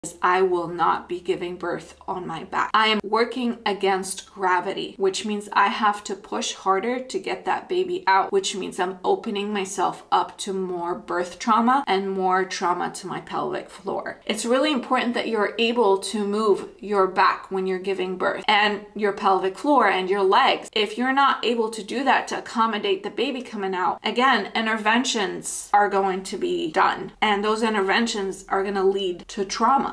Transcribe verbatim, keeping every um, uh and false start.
I will not be giving birth on my back. I am working against gravity, which means I have to push harder to get that baby out, which means I'm opening myself up to more birth trauma and more trauma to my pelvic floor. It's really important that you're able to move your back when you're giving birth and your pelvic floor and your legs. If you're not able to do that to accommodate the baby coming out, again, interventions are going to be done, and those interventions are going to lead to trauma.